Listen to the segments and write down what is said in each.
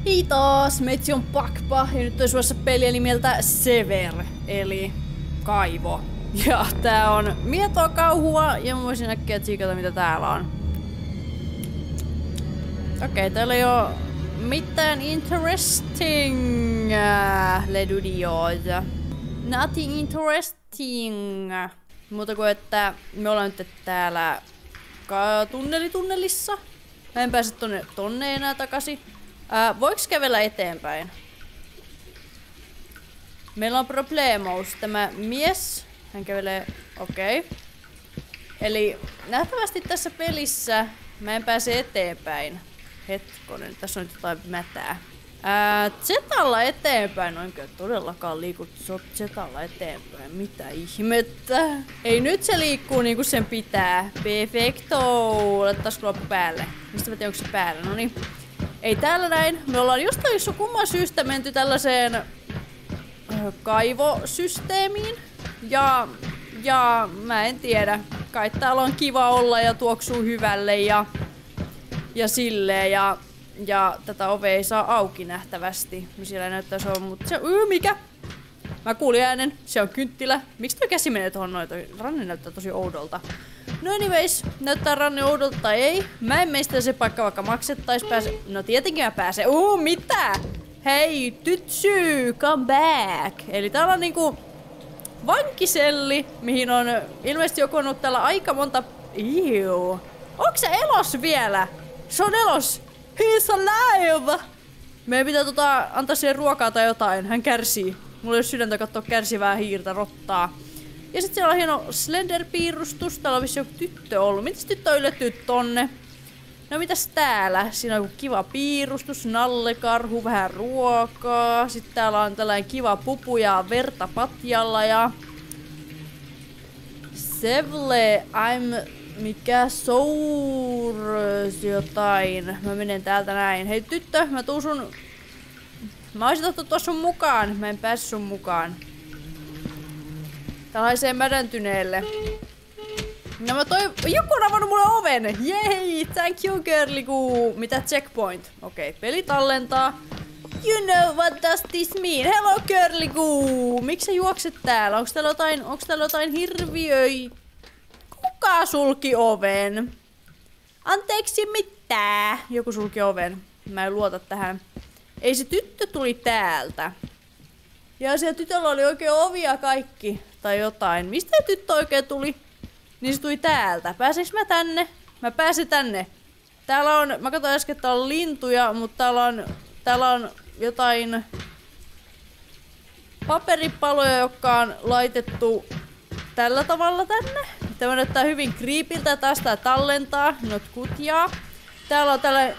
Kiitos, meitsi on Pakpa ja nyt on suossa peliä nimeltä Sever, eli kaivo. Ja tää on mietoa kauhua ja mä voisin äkkiä tsiikata mitä täällä on. Okei, täällä ei oo mitään interesting ledudioita. Nothing interesting. Muuta kuin että me ollaan nyt täällä tunnelissa. Mä en pääse tonne enää takaisin. Voiks kävellä eteenpäin? Meillä on problemos. Tämä mies, hän kävelee, okei. Eli nähtävästi tässä pelissä mä en pääse eteenpäin. Hetkonen, tässä on nyt jotain mätää. Zetalla eteenpäin, noinko todellakaan liikut Zetalla eteenpäin? Mitä ihmettä? Ei, nyt se liikkuu niinku sen pitää. Perfecto. Laittaisiko loppu päälle? Mistä mä tiedän, onko se päällä? Noniin. Ei täällä näin. Me ollaan jostain kumman syystä menty tällaiseen kaivosysteemiin. Ja mä en tiedä. Kai täällä on kiva olla ja tuoksuu hyvälle ja silleen ja tätä ovea ei saa auki nähtävästi. No siellä näyttää se on, mutta se mikä? Mä kuulin äänen. Se on kynttilä. Miksi toi käsi menee tohon noin? Toi ranne näyttää tosi oudolta. No anyways, näyttää ranne oudolta tai ei. Mä en meistä se paikka vaikka maksettais pääse. No tietenkin mä pääsen. Mitä? Hei, tytsy, come back. Eli täällä on niinku vankiselli, mihin on ilmeisesti joku on ollut täällä aika monta. Onks se elos vielä? Se on elos. He's alive! Meidän pitää antaa siihen ruokaa tai jotain. Hän kärsii. Mulla ei ole sydäntä katsoa kärsivää hiirtä, rottaa. Ja sit siellä on hieno Slender-piirustus. Täällä on vissi joku tyttö ollut. Mitäs tyttö on yllettynyt tonne? No mitäs täällä? Siinä on joku kiva piirustus, nallekarhu, vähän ruokaa. Sitten täällä on tällainen kiva pupu ja verta patjalla ja... Sevle, mikä sours jotain. Mä menen täältä näin. Hei tyttö, mä tuun sun... Mä oisin tohtu tuossa sun mukaan. Mä en päässyt sun mukaan. Tää haisee mädäntyneelle. No mä joku on avannut mulle oven. Yay, thank you girlikuu. Mitä checkpoint? Okei, peli tallentaa. You know what does this mean? Hello girlikuu. Miksi sä juokset täällä? Onks täällä jotain hirviöi? Kuka sulki oven? Anteeksi mitä? Joku sulki oven. Mä en luota tähän. Ei, se tyttö tuli täältä. Ja siellä tytöllä oli oikein ovia kaikki. Tai jotain. Mistä tyttö oikein tuli? Niin se tuli täältä. Pääseks mä tänne? Mä pääsen tänne. Täällä on, mä katsoin äsken, että täällä on lintuja, mutta täällä on jotain paperipaloja, jotka on laitettu tällä tavalla tänne. Tämä näyttää hyvin creepiltä, taas tää tallentaa, not kutjaa. Täällä on tällainen,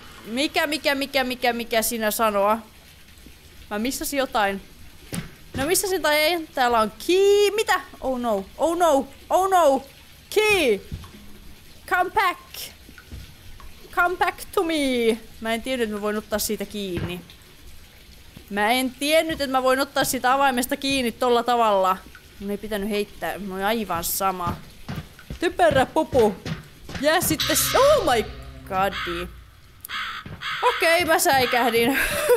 mikä sinä sanoa? Mä missasin jotain. No missasin tai ei? Täällä on key, mitä? Oh no, oh no, oh no, key! Come back! Come back to me! Mä en tiennyt, että mä voin ottaa siitä kiinni. Mä en tiennyt, että mä voin ottaa siitä avaimesta kiinni tolla tavalla. Mun ei pitänyt heittää, mun on aivan sama. Typerä pupu! Ja sitten, oh my god. Okei, mä säikähdin.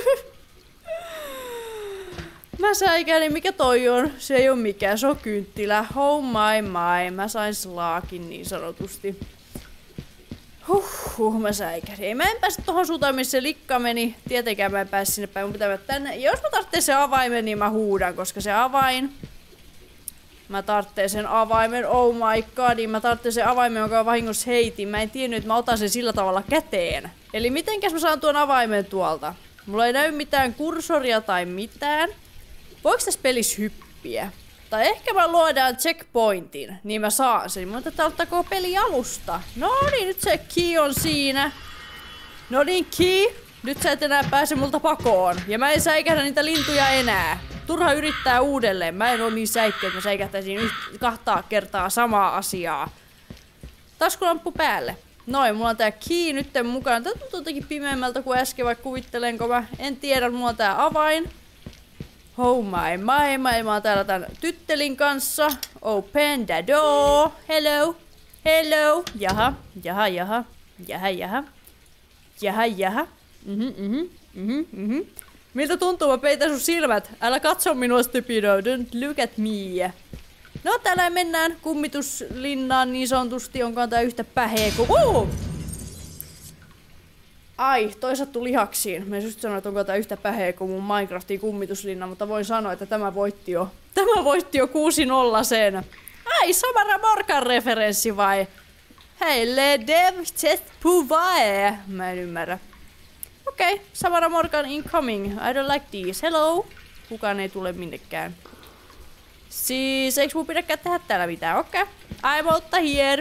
Mä säikähdin, mikä toi on? Se ei oo mikään, se on kynttilä. Oh my. Mä sain slaakin niin sanotusti. Mä säikähdin. Mä en pääse tohon suuntaan, missä se likka meni. Tietenkään mä en pääse sinne päin, mun pitää mennä tänne. Jos mä tarvitsen sen avaimen, niin mä huudan, koska se avain... Mä tarvitsen sen avaimen, oh my god, mä tarvitsen sen avaimen, jonka vahingossa heitin. Mä en tiennyt, että mä otan sen sillä tavalla käteen. Eli mitenkäs mä saan tuon avaimen tuolta? Mulla ei näy mitään kursoria tai mitään. Voiko tässä pelissä hyppiä? Tai ehkä mä luodaan checkpointin, niin mä saan sen. Mun täytyy ottaa koko peli alusta. No niin, nyt se key on siinä. No niin, key. Nyt sä et enää pääse multa pakoon. Ja mä en säikähdä niitä lintuja enää. Turha yrittää uudelleen. Mä en oo niin säikkä, että mä säikähtäisin kahta kertaa samaa asiaa. Taskulamppu päälle. Noin, mulla on tää key nytten mukana. Tää tuntuu jotenkin pimeämmältä kuin äsken, vaikka kuvittelenko mä. En tiedä, mulla on tää avain. Oh my. Mä oon täällä tän tyttelin kanssa. Open the door. Hello. Hello. Jaha. Miltä tuntuu? Mä peitän sun silmät. Älä katso minua, stupido. Don't look at me. No, täällä mennään kummituslinnaan niin sanotusti. Onkohan tää yhtä päheä kuin... Ai, toi sattu lihaksiin. Mä just sanoin, että onko tää yhtä päheä kuin mun Minecraftin kummituslinna, mutta voin sanoa, että tämä voitti jo. Tämä voitti jo 6-0 sen. Ai, Samara Morkan referenssi vai? Hei, le dev chat puvae. Mä en ymmärrä. Okei, Samara Morgan incoming. I don't like these. Hello. Kukaan ei tule minnekään. Siis, eiks mun pidäkään tehdä täällä mitään? Okei. I'm out here.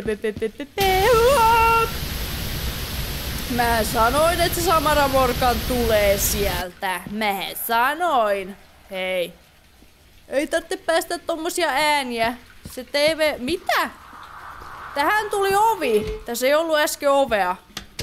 Mä sanoin, että se Samara Morgan tulee sieltä. Mä sanoin. Hei. Ei tarvitse päästä tommosia ääniä. Se TV... Mitä? Tähän tuli ovi. Tässä ei ollut äsken ovea.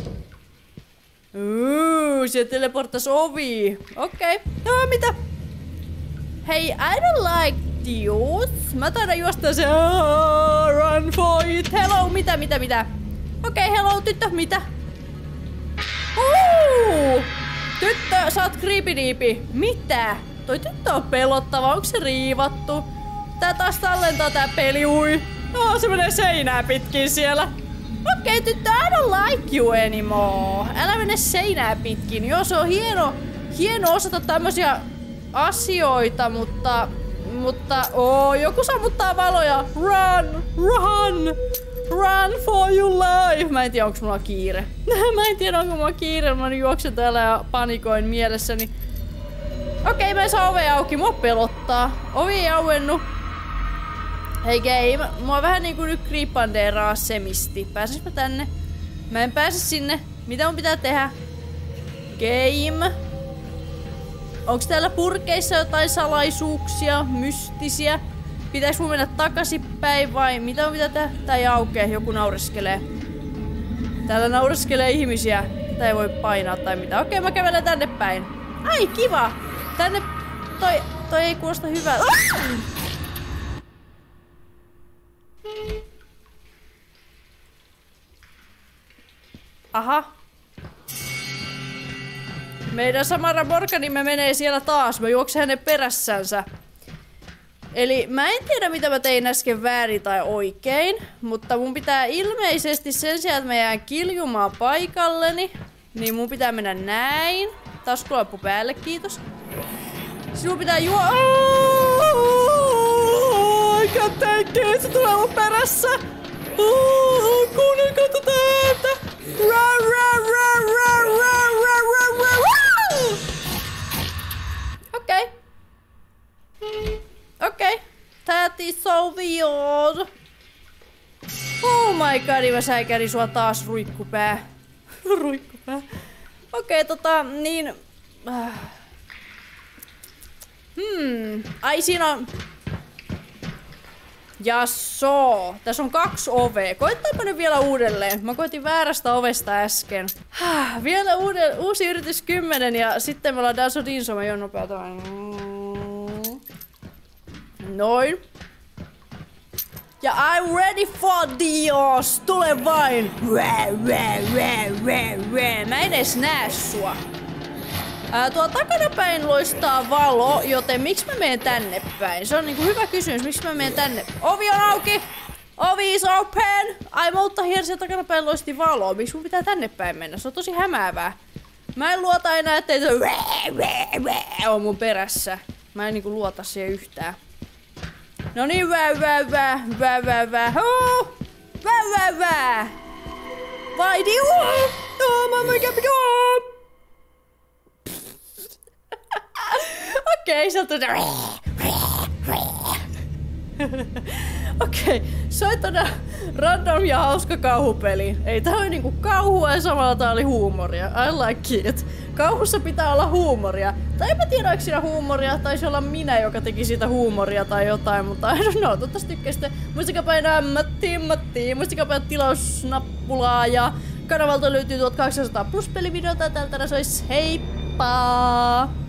Se teleporttas ovi. Okei. No, mitä? Hei, I don't like these. Mä taidan juosta se... Run for it. Hello, mitä? Okei, hello, tyttö, mitä? Tyttö, sä oot creepy-diipi. Mitä? Toi tyttö on pelottava. Onko se riivattu? Tää taas tallentaa tää peli, ui. Se menee seinää pitkin siellä. Okei, tyttö, I don't like you anymore. Älä mene seinää pitkin. Joo, se on hieno osata tämmösiä asioita, mutta joku sammuttaa valoja. Run for your life. Mä en tiedä, onko mulla kiire. Mä juoksen täällä ja panikoin mielessäni. Okei, mä en saa ovea auki. Mua pelottaa. Ovi ei auennu. Hei game, mua vähän niinku nyt kriippandeeraa semisti. Pääsis mä tänne? Mä en pääse sinne. Mitä mun pitää tehdä? Game. Onks täällä purkeissa jotain salaisuuksia, mystisiä? Pitäis mun mennä takaisinpäin vai mitä mun pitää tehdä? Tää ei aukee, joku naureskelee. Täällä naureskelee ihmisiä. Tää ei voi painaa tai mitä. Okei, mä kävelen tänne päin. Ai kiva! Tänne... Toi ei kuulosta hyvältä. Aha. Meidän Samara Morganimme menee siellä taas. Mä juoksen hänen perässänsä. Eli mä en tiedä mitä mä tein äsken väärin tai oikein. Mutta mun pitää ilmeisesti sen sijaan, että mä jään kiljumaan paikalleni. Niin mun pitää mennä näin. Taskulappu päälle, kiitos. Sinun pitää se tulee mun perässä. Kuunnelkaa tätä ääntä. Okei. That is so weird. Oh my god, mä säikärin sua taas, ruikkupää. Okei, niin... Ai siinä on... Jasso, tässä on 2 ovea. Koettaanpa nyt vielä uudelleen. Mä koitin väärästä ovesta äsken. Vielä uusi yritys 10 ja sitten me ollaan Daso Dinso. Mä joon nopeata. Noin. Ja I'm ready for Dios. Tule vain. Mä en edes näe sua. Tuo takanapäin loistaa valo, joten miksi mä menen tänne päin? Se on niinku hyvä kysymys, miksi mä menen tänne? Ovi on auki! Ovi is open! Ai mutta here siellä takanapäin loisti valo. Miksi mun pitää tänne päin mennä? Se on tosi hämäävää. Mä en luota enää, ettei se on mun perässä. Mä en niinku luota siihen yhtään. No niin, Vaidi, Okei, sieltä Okei, soit todella random ja hauska kauhupeli. Ei tää oli niinku kauhua ja samalla tää oli huumoria. I like it. Kauhussa pitää olla huumoria. Tai en mä tiedä, oliko siinä huumoria. Taisi olla minä, joka teki siitä huumoria tai jotain, mutta I don't know. Toivottavasti tykkäsitte. Muistakaa painaa Matti. Muistakaa painaa tilausnappulaa ja kanavalta löytyy 1800 plus pelivideota. Tältä se olisi heippa!